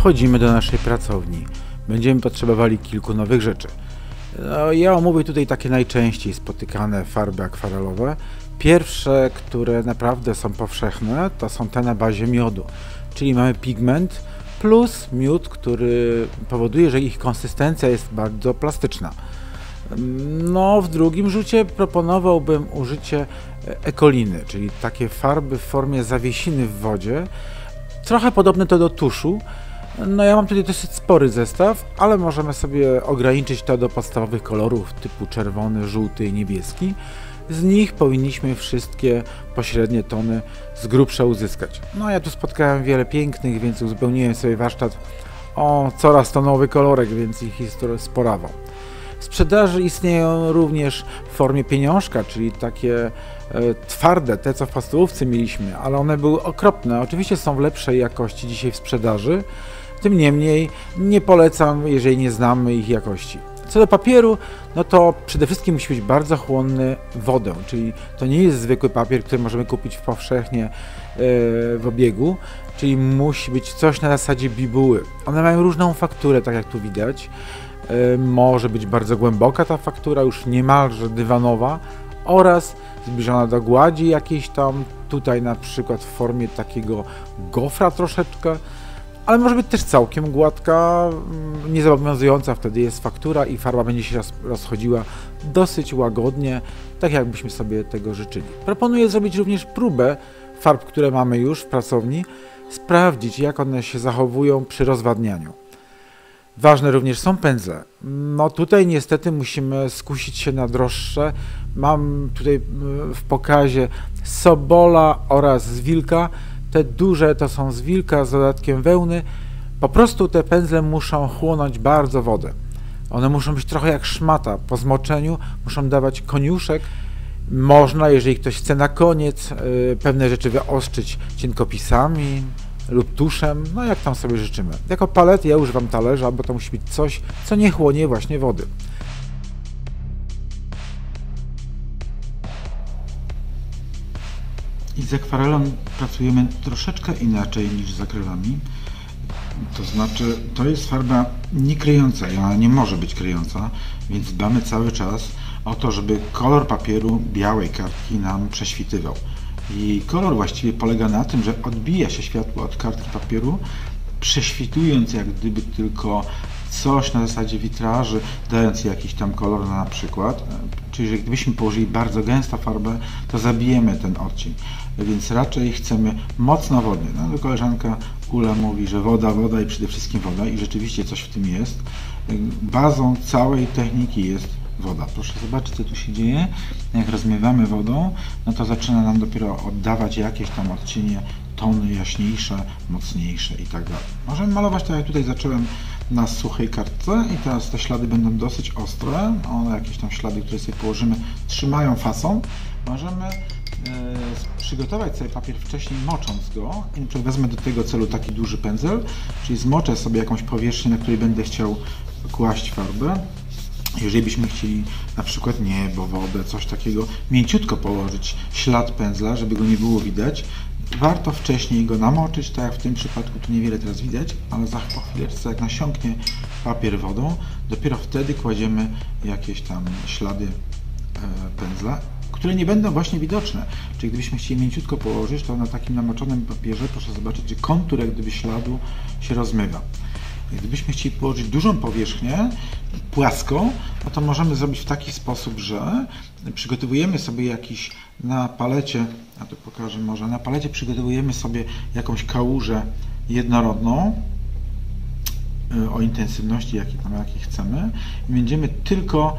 Wchodzimy do naszej pracowni. Będziemy potrzebowali kilku nowych rzeczy. Ja omówię tutaj takie najczęściej spotykane farby akwarelowe. Pierwsze, które naprawdę są powszechne, to są te na bazie miodu. Czyli mamy pigment plus miód, który powoduje, że ich konsystencja jest bardzo plastyczna. No, w drugim rzucie proponowałbym użycie ekoliny, czyli takie farby w formie zawiesiny w wodzie. Trochę podobne to do tuszu. No ja mam tutaj dosyć spory zestaw, ale możemy sobie ograniczyć to do podstawowych kolorów typu czerwony, żółty i niebieski. Z nich powinniśmy wszystkie pośrednie tony z grubsza uzyskać. No ja tu spotkałem wiele pięknych, więc uzupełniłem sobie warsztat o coraz to nowy kolorek, więc ich jest sporawo. W sprzedaży istnieją również w formie pieniążka, czyli takie twarde, te co w podstawówce mieliśmy, ale one były okropne. Oczywiście są w lepszej jakości dzisiaj w sprzedaży, tym niemniej nie polecam, jeżeli nie znamy ich jakości. Co do papieru, no to przede wszystkim musi być bardzo chłonny wodę, czyli to nie jest zwykły papier, który możemy kupić powszechnie w obiegu, czyli musi być coś na zasadzie bibuły. One mają różną fakturę, tak jak tu widać. Może być bardzo głęboka ta faktura, już niemalże dywanowa oraz zbliżona do gładzi jakiejś tam, tutaj na przykład w formie takiego gofra troszeczkę, ale może być też całkiem gładka, niezobowiązująca, wtedy jest faktura i farba będzie się rozchodziła dosyć łagodnie, tak jakbyśmy sobie tego życzyli. Proponuję zrobić również próbę farb, które mamy już w pracowni, sprawdzić jak one się zachowują przy rozwadnianiu. Ważne również są pędzle. No tutaj niestety musimy skusić się na droższe. Mam tutaj w pokazie Sobola oraz z Wilka. Te duże to są z Wilka z dodatkiem wełny. Po prostu te pędzle muszą chłonąć bardzo wodę. One muszą być trochę jak szmata. Po zmoczeniu muszą dawać koniuszek. Można, jeżeli ktoś chce na koniec pewne rzeczy wyostrzyć cienkopisami lub tuszem, no jak tam sobie życzymy. Jako palety ja używam talerza, bo to musi być coś, co nie chłonie właśnie wody. I z akwarelą pracujemy troszeczkę inaczej niż z akrylami. To znaczy, to jest farba niekryjąca i ona nie może być kryjąca, więc dbamy cały czas o to, żeby kolor papieru białej kartki nam prześwitywał. I kolor właściwie polega na tym, że odbija się światło od kartki papieru, prześwitując jak gdyby tylko coś na zasadzie witraży, dając jakiś tam kolor na przykład. Czyli że gdybyśmy położyli bardzo gęstą farbę, to zabijemy ten odcień. Więc raczej chcemy mocno wodny. No, koleżanka Ula mówi, że woda, woda i przede wszystkim woda i rzeczywiście coś w tym jest. Bazą całej techniki jest woda. Proszę zobaczyć, co tu się dzieje. Jak rozmiewamy wodą, no to zaczyna nam dopiero oddawać jakieś tam odcienie, tony jaśniejsze, mocniejsze i tak dalej. Możemy malować tak jak tutaj zacząłem na suchej kartce i teraz te ślady będą dosyć ostre. One jakieś tam ślady, które sobie położymy, trzymają fason. Możemy przygotować sobie papier wcześniej, mocząc go. I na przykład wezmę do tego celu taki duży pędzel, czyli zmoczę sobie jakąś powierzchnię, na której będę chciał kłaść farbę. Jeżeli byśmy chcieli na przykład niebo, wodę, coś takiego, mięciutko położyć ślad pędzla, żeby go nie było widać, warto wcześniej go namoczyć, tak jak w tym przypadku tu niewiele teraz widać, ale za chwileczkę jak nasiąknie papier wodą, dopiero wtedy kładziemy jakieś tam ślady pędzla, które nie będą właśnie widoczne. Czyli gdybyśmy chcieli mięciutko położyć, to na takim namoczonym papierze proszę zobaczyć, że kontur jak gdyby śladu się rozmywa. Gdybyśmy chcieli położyć dużą powierzchnię, płaską, no to możemy zrobić w taki sposób, że przygotowujemy sobie jakiś na palecie, a tu pokażę może, na palecie przygotowujemy sobie jakąś kałużę jednorodną o intensywności, jakiej chcemy i będziemy tylko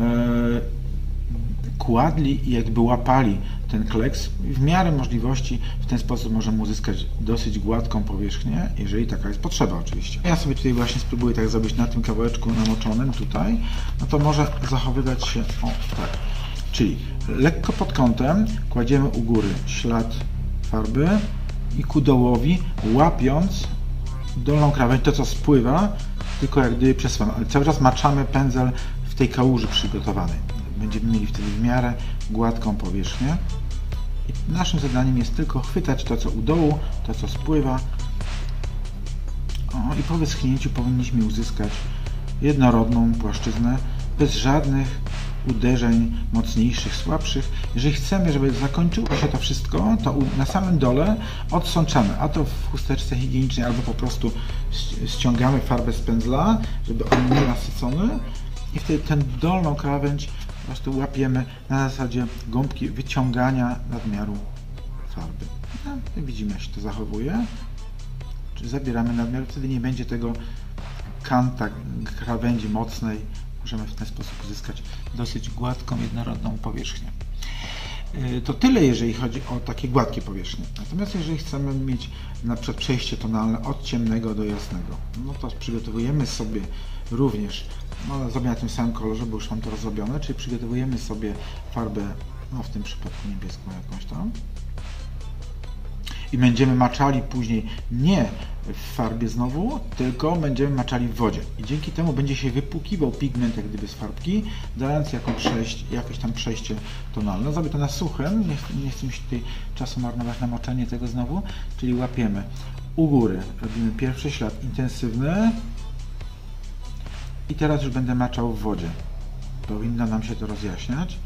kładli i jakby łapali ten kleks. W miarę możliwości w ten sposób możemy uzyskać dosyć gładką powierzchnię, jeżeli taka jest potrzeba oczywiście. Ja sobie tutaj właśnie spróbuję tak zrobić na tym kawałeczku namoczonym tutaj, no to może zachowywać się o tak. Czyli lekko pod kątem kładziemy u góry ślad farby i ku dołowi łapiąc dolną krawędź, to co spływa, tylko jak gdyby przesuwamy, ale cały czas maczamy pędzel w tej kałuży przygotowanej. Będziemy mieli wtedy w miarę gładką powierzchnię. I naszym zadaniem jest tylko chwytać to, co u dołu, to, co spływa. I po wyschnięciu powinniśmy uzyskać jednorodną płaszczyznę bez żadnych uderzeń mocniejszych, słabszych. Jeżeli chcemy, żeby zakończyło się to wszystko, to na samym dole odsączamy, a to w chusteczce higienicznej, albo po prostu ściągamy farbę z pędzla, żeby on nie nasycony, i wtedy tę dolną krawędź po prostu łapiemy na zasadzie gąbki wyciągania nadmiaru farby. No, widzimy, jak się to zachowuje. Czyli zabieramy nadmiar, wtedy nie będzie tego kanta krawędzi mocnej. Możemy w ten sposób uzyskać dosyć gładką, jednorodną powierzchnię. To tyle, jeżeli chodzi o takie gładkie powierzchnie. Natomiast jeżeli chcemy mieć na przykład przejście tonalne od ciemnego do jasnego, no to przygotowujemy sobie również, zrobię na tym samym kolorze, bo już mam to rozrobione, czyli przygotowujemy sobie farbę, w tym przypadku niebieską jakąś tam, i będziemy maczali później nie w farbie znowu, tylko będziemy maczali w wodzie. I dzięki temu będzie się wypłukiwał pigment jak gdyby z farbki, dając jakieś tam przejście tonalne. Zrobię to na suchym, nie chcę mi się tutaj czasu marnować na moczenie tego znowu, czyli łapiemy u góry, robimy pierwszy ślad intensywny i teraz już będę maczał w wodzie. Powinno nam się to rozjaśniać.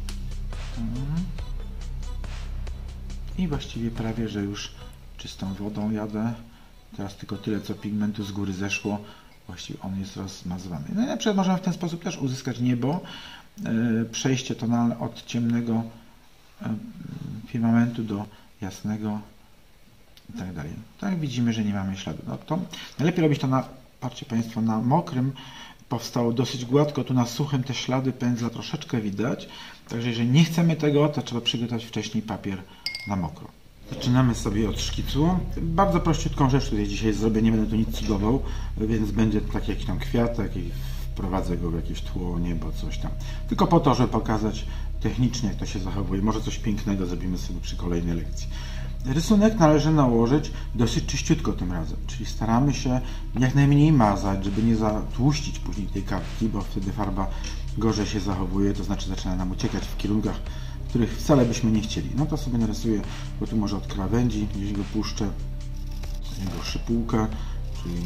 I właściwie prawie, że już czystą wodą jadę. Teraz tylko tyle, co pigmentu z góry zeszło. Właściwie on jest rozmazywany. No i na przykład możemy w ten sposób też uzyskać niebo. Przejście tonalne od ciemnego firmamentu do jasnego i tak dalej. Tak widzimy, że nie mamy śladu. No to najlepiej robić to patrzcie Państwo, na mokrym. Powstało dosyć gładko, tu na suchym te ślady pędzla troszeczkę widać. Także jeżeli nie chcemy tego, to trzeba przygotować wcześniej papier na mokro. Zaczynamy sobie od szkicu. Bardzo prościutką rzecz tutaj dzisiaj zrobię, nie będę tu nic cudował, więc będzie taki jakiś tam kwiatek i wprowadzę go w jakieś tło, niebo, coś tam. Tylko po to, żeby pokazać technicznie, jak to się zachowuje. Może coś pięknego zrobimy sobie przy kolejnej lekcji. Rysunek należy nałożyć dosyć czyściutko tym razem, czyli staramy się jak najmniej mazać, żeby nie zatłuścić później tej kartki, bo wtedy farba gorzej się zachowuje, to znaczy zaczyna nam uciekać w kierunkach, których wcale byśmy nie chcieli. No to sobie narysuję, bo tu może od krawędzi gdzieś go puszczę, z niego szypułkę, czyli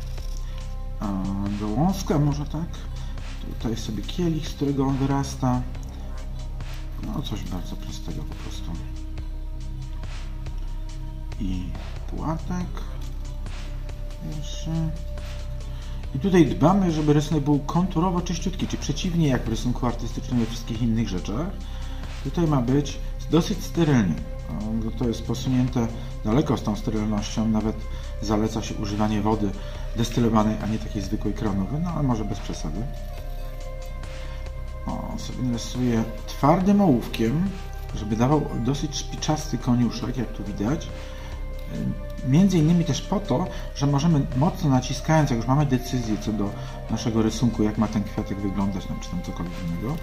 gałązka może tak. Tutaj sobie kielich, z którego on wyrasta. No coś bardzo prostego po prostu. I płatek jeszcze. I tutaj dbamy, żeby rysunek był konturowo czyściutki, czyli przeciwnie jak w rysunku artystycznym we wszystkich innych rzeczach. Tutaj ma być dosyć sterylnie. To jest posunięte daleko z tą sterylnością, nawet zaleca się używanie wody destylowanej, a nie takiej zwykłej kranowej, no ale może bez przesady. Sobie narysuję twardym ołówkiem, żeby dawał dosyć szpiczasty koniuszek, jak tu widać. Między innymi też po to, że możemy mocno naciskając, jak już mamy decyzję co do naszego rysunku, jak ma ten kwiatek wyglądać, czy tam cokolwiek innego,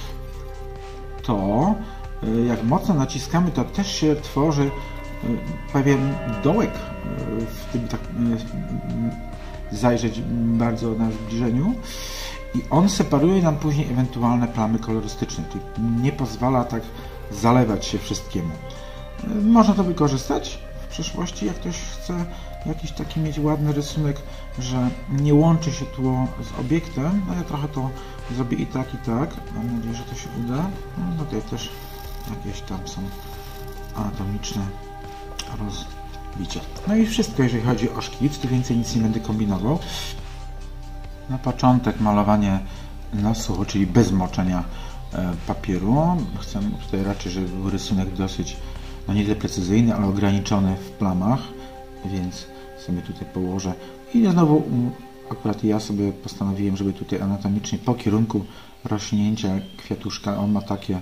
to jak mocno naciskamy, to też się tworzy pewien dołek, w tym tak zajrzeć bardzo na zbliżeniu, i on separuje nam później ewentualne plamy kolorystyczne, czyli nie pozwala tak zalewać się wszystkiemu. Można to wykorzystać w przyszłości, jak ktoś chce jakiś taki mieć ładny rysunek, że nie łączy się tło z obiektem. No ja trochę to zrobię i tak, i tak. Mam nadzieję, że to się uda. No tutaj też jakieś tam są anatomiczne rozbicia. No i wszystko, jeżeli chodzi o szkic, tu więcej nic nie będę kombinował. Na początek malowanie na sucho, czyli bez moczenia papieru. Chcę tutaj raczej, żeby był rysunek dosyć, no nie tyle precyzyjny, ale ograniczony w plamach, więc sobie tutaj położę. I znowu akurat ja sobie postanowiłem, żeby tutaj anatomicznie po kierunku rośnięcia kwiatuszka, on ma takie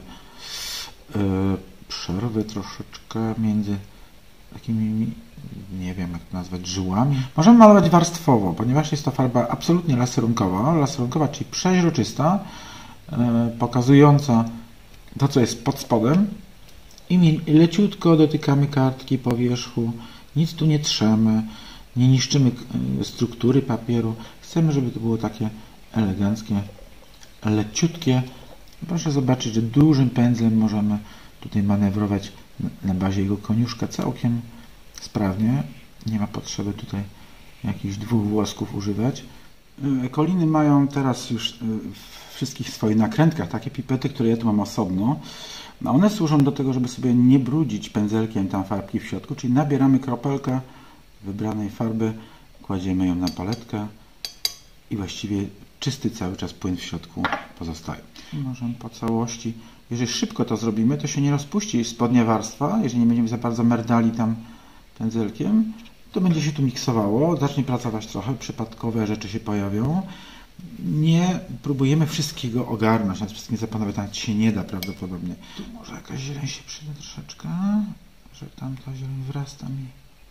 przerwy troszeczkę między takimi, nie wiem jak to nazwać, żyłami. Możemy malować warstwowo, ponieważ jest to farba absolutnie laserunkowa, czyli przeźroczysta, pokazująca to, co jest pod spodem, i leciutko dotykamy kartki po wierzchu, nic tu nie trzemy, nie niszczymy struktury papieru. Chcemy, żeby to było takie eleganckie, leciutkie. Proszę zobaczyć, że dużym pędzlem możemy tutaj manewrować na bazie jego koniuszka całkiem sprawnie. Nie ma potrzeby tutaj jakichś 2 włosków używać. Ekoliny mają teraz już w wszystkich swoich nakrętkach takie pipety, które ja tu mam osobno. One służą do tego, żeby sobie nie brudzić pędzelkiem tam farbki w środku, czyli nabieramy kropelkę wybranej farby, kładziemy ją na paletkę i właściwie czysty cały czas płyn w środku pozostaje. Możemy po całości, jeżeli szybko to zrobimy, to się nie rozpuści spodnia warstwa, jeżeli nie będziemy za bardzo merdali tam pędzelkiem, to będzie się tu miksowało, zacznie pracować trochę, przypadkowe rzeczy się pojawią. Nie próbujemy wszystkiego ogarnąć, nad wszystkim zapanować, nawet się nie da prawdopodobnie. Tu może jakaś zieleń się przyda troszeczkę, że tam ta zieleń wrasta mi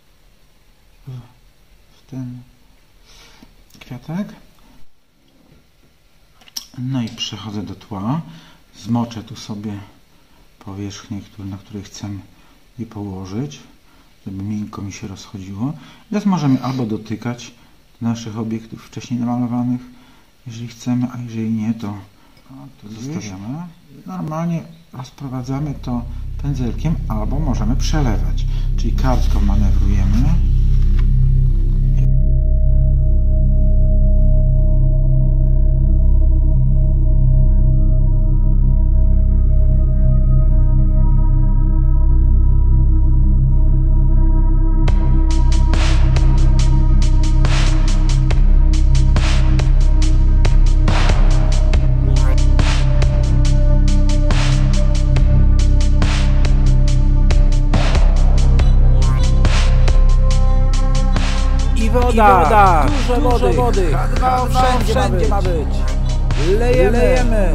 w ten kwiatek. No i przechodzę do tła. Zmoczę tu sobie powierzchnię, na której chcę je położyć, żeby miękko mi się rozchodziło. Teraz możemy albo dotykać naszych obiektów wcześniej namalowanych, jeżeli chcemy, a jeżeli nie, to zostawiamy. Normalnie rozprowadzamy to pędzelkiem, albo możemy przelewać, czyli kartką manewrujemy. Woda, dużo wody, wszędzie ma być. Lejemy.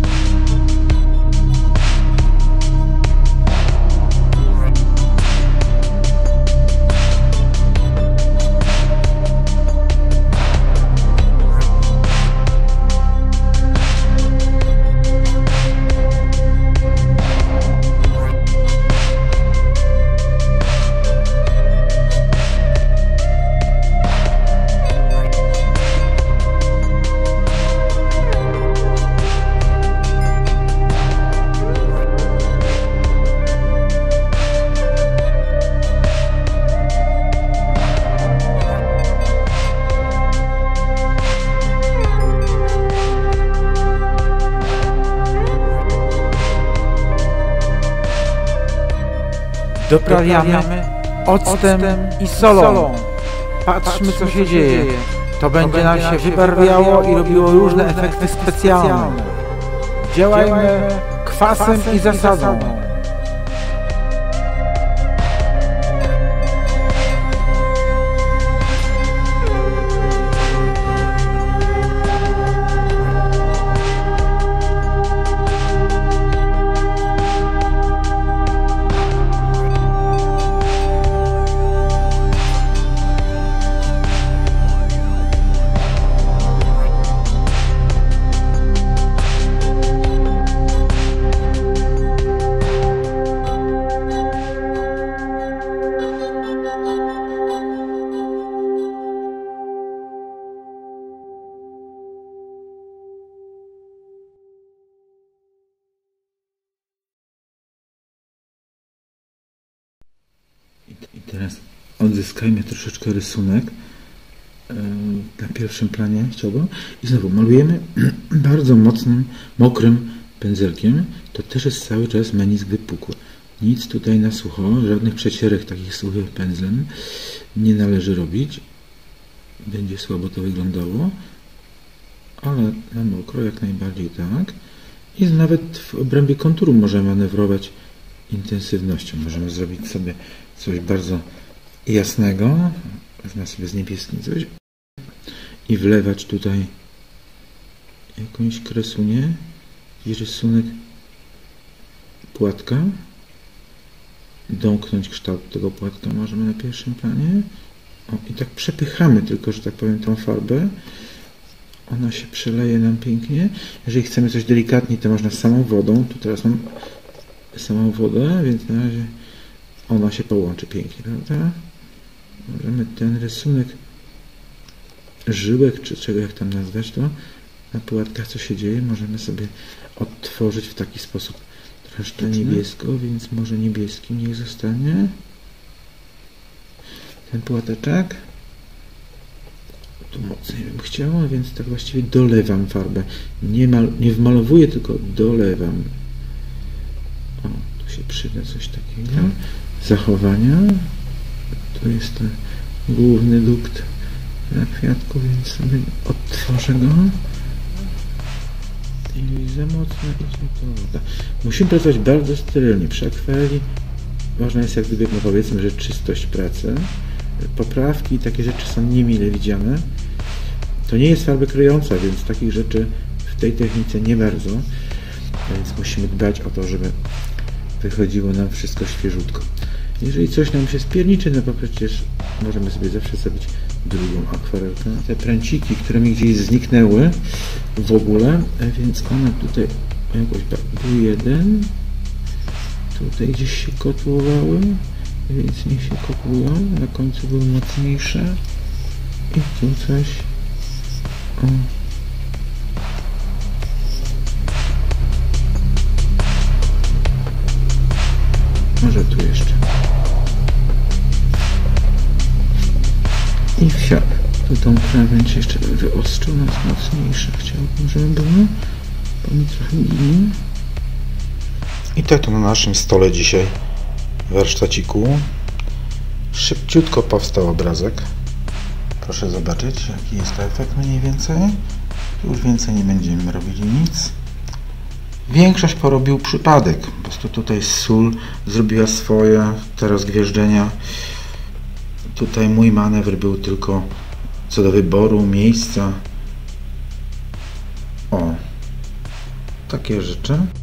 Doprawiamy octem i solą. Patrzmy, co się dzieje. To będzie nam się wybarwiało i robiło różne efekty specjalne. Działajmy kwasem i zasadą. I teraz odzyskajmy troszeczkę rysunek na pierwszym planie chciałbym. I znowu malujemy bardzo mocnym, mokrym pędzelkiem. To też jest cały czas menisk wypukły. Nic tutaj na sucho, żadnych przecierek takich suchym pędzlem nie należy robić. Będzie słabo to wyglądało, ale na mokro jak najbardziej tak. I nawet w obrębie konturu możemy manewrować intensywnością. Możemy zrobić sobie coś bardzo jasnego, wezmę sobie z niebieskim coś i wlewać tutaj jakąś kresunię i rysunek płatka. Domknąć kształt tego płatka możemy na pierwszym planie. O, i tak przepychamy tylko, że tak powiem, tą farbę. Ona się przeleje nam pięknie. Jeżeli chcemy coś delikatniej, to można samą wodą. Tu teraz mam samą wodę, więc na razie ona się połączy pięknie, prawda? Możemy ten rysunek żyłek, czy czego jak tam nazwać to, na płatkach co się dzieje, możemy sobie odtworzyć w taki sposób troszkę niebiesko, więc może niebieskim niech zostanie ten płateczek. Tu mocniej bym chciała, więc tak właściwie dolewam farbę. Nie wmalowuję, tylko dolewam. O, tu się przyda coś takiego. Zachowania. Tu jest ten główny dukt na kwiatku, więc sobie odtworzę go. I za mocno to woda. Musimy pracować bardzo sterylnie. Przy akwareli ważna jest jak gdyby, no powiedzmy, że czystość pracy. Poprawki i takie rzeczy są niemile widziane. To nie jest farba kryjąca, więc takich rzeczy w tej technice nie bardzo. Więc musimy dbać o to, żeby wychodziło nam wszystko świeżutko. Jeżeli coś nam się spierniczy, no bo przecież możemy sobie zawsze zrobić drugą akwarelkę. Te pręciki, które mi gdzieś zniknęły w ogóle, więc one tutaj jakoś był jeden. Tutaj gdzieś się kotłowały, więc niech się kotłują. Na końcu były mocniejsze. I tu coś. O. Może tu jeszcze. I wsiadł. Tu tą krawędź jeszcze wyostrzą, nas mocniejsze. Chciałbym, żeby było. Bo mi trochę ginie. I tak to na naszym stole dzisiaj warsztaciku. Szybciutko powstał obrazek. Proszę zobaczyć, jaki jest to efekt mniej więcej. Już więcej nie będziemy robili nic. Większość porobił przypadek. Po prostu tutaj sól zrobiła swoje, te rozgwieżdżenia. Tutaj mój manewr był tylko co do wyboru miejsca. O, takie rzeczy.